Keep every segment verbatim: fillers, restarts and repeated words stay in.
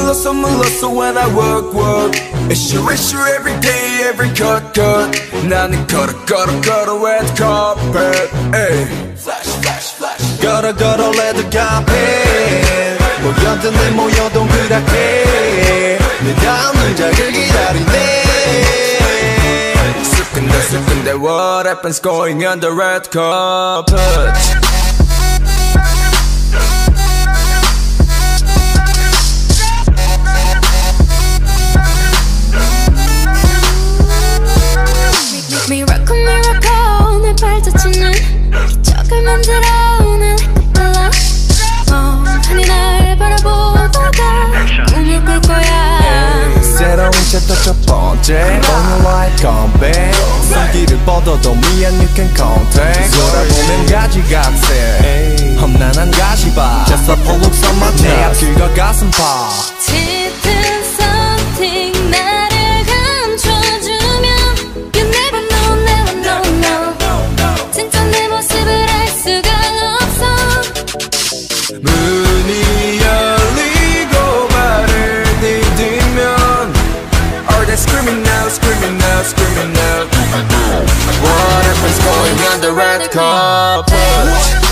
물렀어 물렀어 when I walk walk issue issue every day every cut cut 나는 걸어 걸어 걸어 red carpet ay. Flash flash flash 걸어 걸어 red carpet 모여든 내 모여 동그랗게 내 다음 눈작을 기다리네 슬픈데 슬픈데 what happens going on the red carpet Miracle miracle 내 발자취는 기적을 만들어 오늘 불러 멍하니 날 바라보다가 꿈을 꿀 거야 새로운 챕터 첫 번째 오늘와의 컴백 손길을 뻗어도 미안 you can contact 돌아보면 가지각색 험난한 가시밭 Just a full look on my chest 내 앞길과 가슴팍 짙은 something 나를 감춰주면 You never know never know no 진짜 내 모습을 알 수가 없어 문이 열리고 말을 디디면 Are they screaming out screaming out screaming out What happens going on the red carpet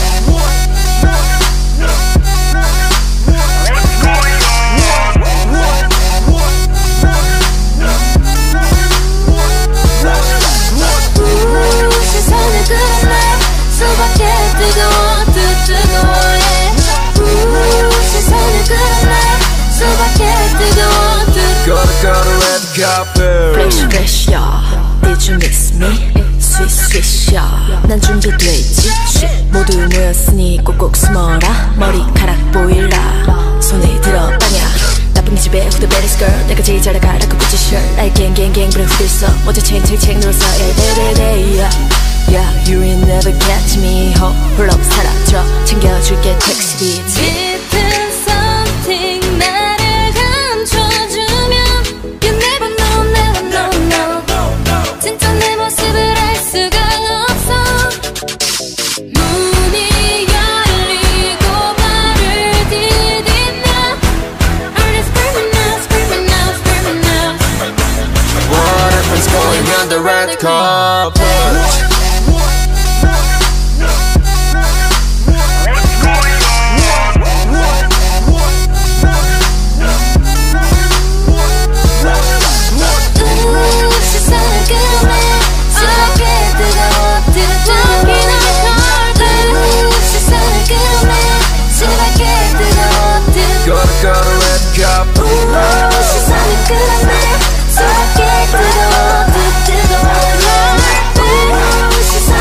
Fresh fresh yeah Did you miss me? Swish swish yeah 난 준비돼 있지 모두 모였으니 꼭꼭 숨어라 머리카락 보일라 손에 들어 빵야 나쁜 기집애 who the baddest girl 내가 제일 잘 나가라고 굳이 shirt 나의 갱갱갱 불에 후들써 먼저 챙챙챙 눌러서 yeah yeah yeah Yeah you will never catch me 호 홀로 사라져 챙겨줄게 택시비 짙은 something 나를 감춰주면 You never know never know no 진짜 내 모습을 알 수가 없어 문이 열리고 발을 디디면 Are they screaming out screaming out screaming out What happens going on the red carpet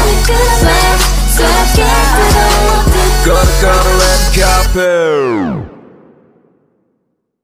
Gotta go to red carpet